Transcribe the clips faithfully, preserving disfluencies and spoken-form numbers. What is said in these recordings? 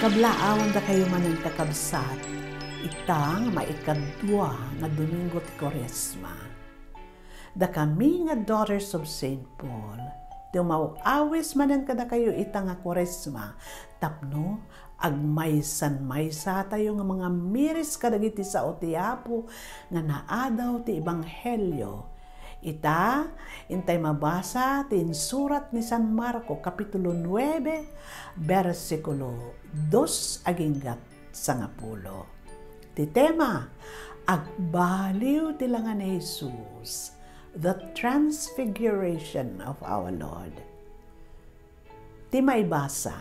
Kablaawan da kayo manang kakabsat, itang maikadwa nga Domingo ti Koresma. Da kami nga Daughters of Saint Paul, di umawawis manan kada kayo itang nga Koresma, tapno agmaysan-maysa tayo nga mga miris kadagiti sa o ti Apo nga naadaw ti Ebanghelyo. Ita, intay mabasa ti surat ni San Marco, Kapitulo nine, versikulo dos aginggat sangapulo. Ti tema, agbaliw ti langan ni Jesus, the transfiguration of our Lord. Ti maibasa,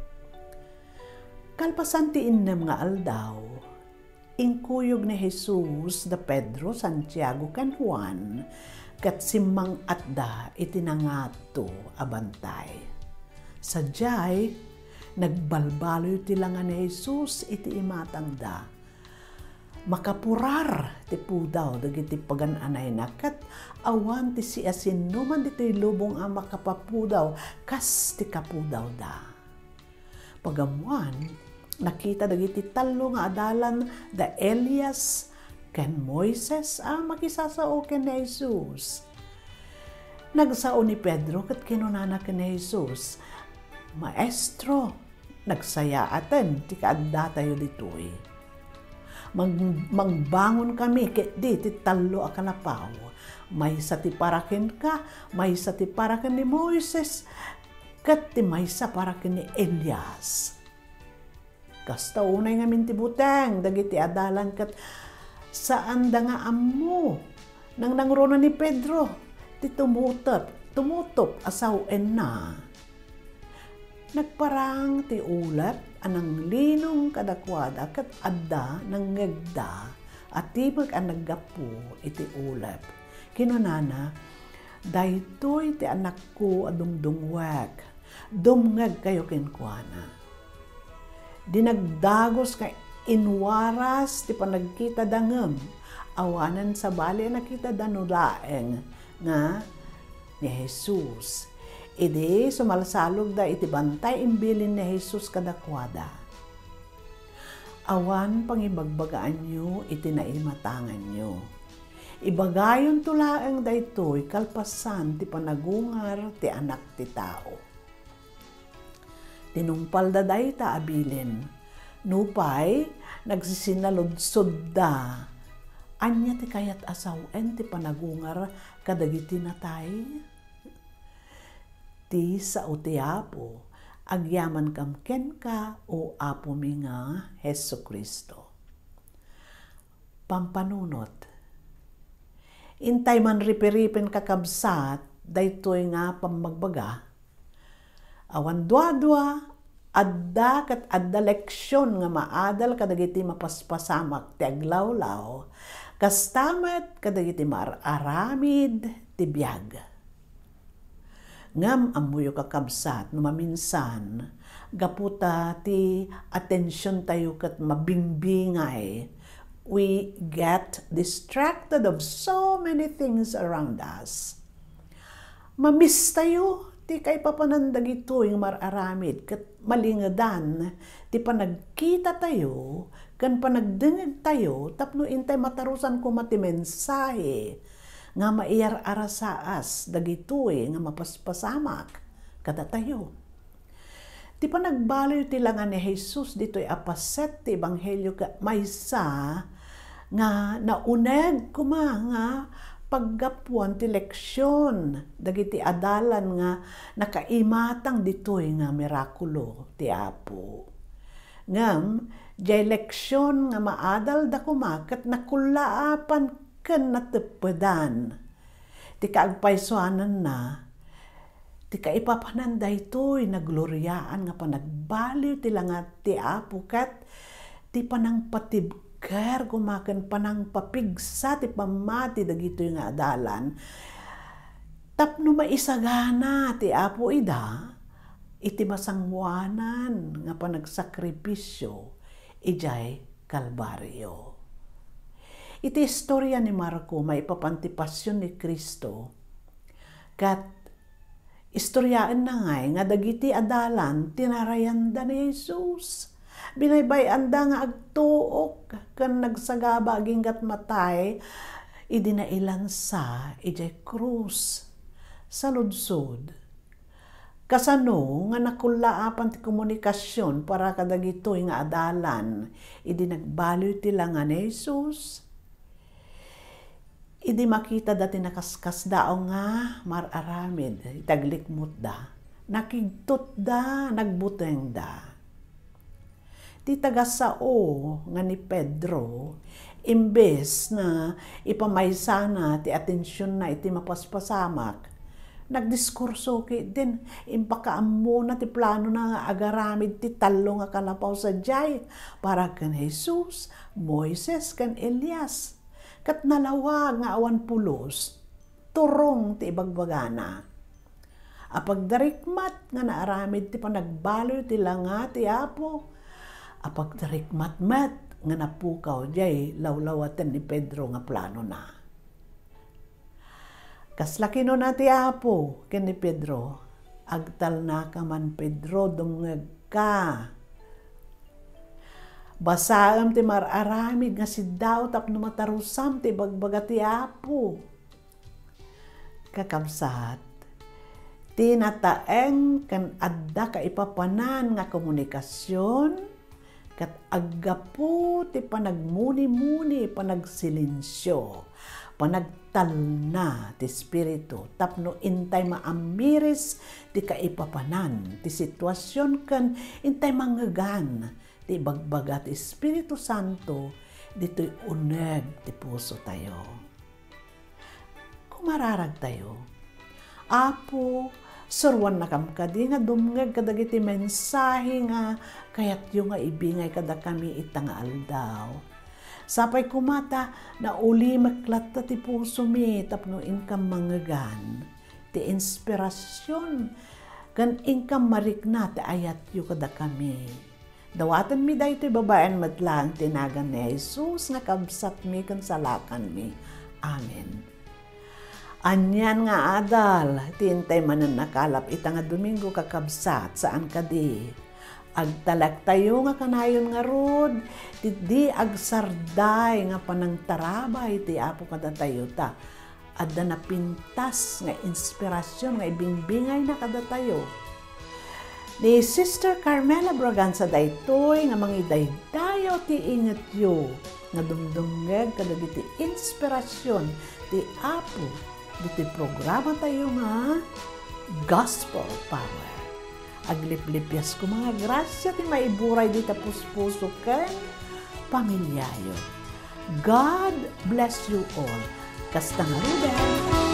kalpasan ti innem nga aldaw, inkuyog ni Jesus da Pedro, Santiago, kan Juan, kat simang atda itinangato abantay. Sadyay, nagbalbaloy ti langan ni Jesus iti imatang da. Makapurar ti pudaw dagiti pagananay na kat awan ti siasin numan dito'y lubong ang makapapudaw kas ti kapudaw da. Pagamuan, nakita dagiti talo nga adalan da Elias ken Moises ang makisasao ken ni Jesus. Nagsao ni Pedro ket kinunana ken ni Jesus, Maestro, nagsaya aten ti kaadda tayo ditoy. Mag, mangbangon kami ket di ti talo a kalapaw. May sa ti paraken ka, may sa ti paraken ni Moises, ket ti may sa paraken ni Elias. Kasta unay nga mintibuteng dagiti adalan ket saan da nga ammo nang nangrona ni Pedro ti tumutop tumutop asawen na nagparang ti ulap anang linong kadakwada ket adda nang ngegda at tibag ang naggapu iti ulap kinunana daytoy ti anak ko adungdungwek dumngeg kayo kenkwana dinagdagos kay inwaras ti panagkita dangem awanan sa bali nakita danulaeng nga ni Jesus. Idi sumalsalog da iti bantay imbilin ni Jesus kadakwada. Awan pangibagbagaan nyo iti naimatangan nyo. Ibagayon tulaeng daytoy kalpasan ti panagungar ti anak ti tao. Tinumpal da dayta abilin. Nupay, nagsisinalodsod da. Anya ti kayat asawen ti panagungar kadagiti natay? Ti sa o ti Apo, agyaman kam ken ka o Apo mi nga Hesu Kristo. Pampanunot. Intay man ripiripen kakabsat, daytoy nga pamagbaga. Awan dua-dua, adda kat adda leksyon nga maadal kadagiti mapaspasamak ti aglawlaw kastamet kadagiti maararamid ti biag. Ngam amuyo kakabsat no maminsan gaputa ti atensyon tayo kat mabingbingay. We get distracted of so many things around us. Mamiss tayo ti kay papanandag ito yung mararamid kat malingadan ti panagkita tayo kan panagdengeg tayo tapno intay matarusan ko mati mensahe nga maiyar arasaas dagito nga mapaspasamak kada tayo. Ti panagbaloy ti langan ni Jesus dito'y apaset ti Ebanghelyo ka maysa nga nauneg kuma nga paggapuan ti leksyon dagiti adalan nga nakaimatang ditoy nga mirakulo ti Apo. Ngam jay leksyon nga maadal da kumakat nakulaapan ken natepedan. Ti kaagpaysuanan na ti kaipapanan daytoy nagloryaan nga panagbaliw ti langat ti Apo ket ti panangpatib ker gumaken panang papigsa ti pamati dagito nga adalan tapno maisagana ti Apo ida iti masangwanan nga panagsakripisyo ijay Kalbaryo. Iti istorya ni Marco maipapantipasyon ni Kristo kat istoryaan na ngay nga dagiti adalan tinarayanda ni Jesus binaybay anda nga agtuok kan nagsagaba aginggat matay idi na ilansa ijay krus sa ludsod. Kasano nga nakulaapan ti komunikasyon para kadagitoy nga adalan idi nagbaloy ti langan ni Jesus. Idi makita dati nakaskas dao nga mararamid itaglikmot da nakigtot da nagbuteng da. Ti tagasao nga ni Pedro imbes na ipamaysana ti atensyon na iti mapaspasamak nagdiskurso ki din impakaammo na ti plano na nga agaramid ti talo nga kalapaw sa jay para kan Jesus, Moises kan Elias kat nalawag nga awan pulos turong ti ibagbagana. Apag darikmat nga naaramid ti panagbaloy ti langa ti Apo apag darikmat-mat nga napukaw jay lawlawatan ni Pedro nga plano na. Kaslaki no na ti Apo ken ni Pedro, agtal na ka man Pedro dumngeg ka. Basaam ti mararamid nga si daw tapno matarusam ti bagbaga ti Apo. Kakabsat, tinataeng kan adda ka ipapanan nga komunikasyon kat aggapu ti panagmuni-muni panagsilensyo panagtalna ti espiritu tapno intay maamiris ti kaipapanan ti sitwasyon kan intay mangegan ti bagbaga ti Espiritu Santo dito'y uneg ti puso tayo. Kumararag tayo, Apo, surwan na kam kadi nga dumngeg kadagiti mensahe nga kayat yung nga ibingay kada kami itang aldaw. Sapay kumata na uli maklata ti puso mi tapno inkam mangagan ti inspirasyon kan inkam marikna ti ayat yu kada kami. Dawatan mi da ito'y babaen matlang tinagan ni Jesus nga kabsat mi kan salakan mi. Amen. Anyan nga adal, tintay manan nakalap ita nga Domingo kakabsat saan kadi. Agtalak tayo nga kanayon nga rod, di agsarday nga panangtarabay ti Apo kada tayo ta. Adda na pintas nga inspirasyon nga ibingbingay na kada tayo. Ni Sister Carmela Braganza daytoy nga mangidaydayaw ti inget yu nga dumdumngeg kadagiti inspirasyon ti Apo diti programa tayo nga Gospel Power. Agliplipyas ko mga grasya ti maiburay di tapos-puso ken pamilyayo. God bless you all. Kasta nga Ruben.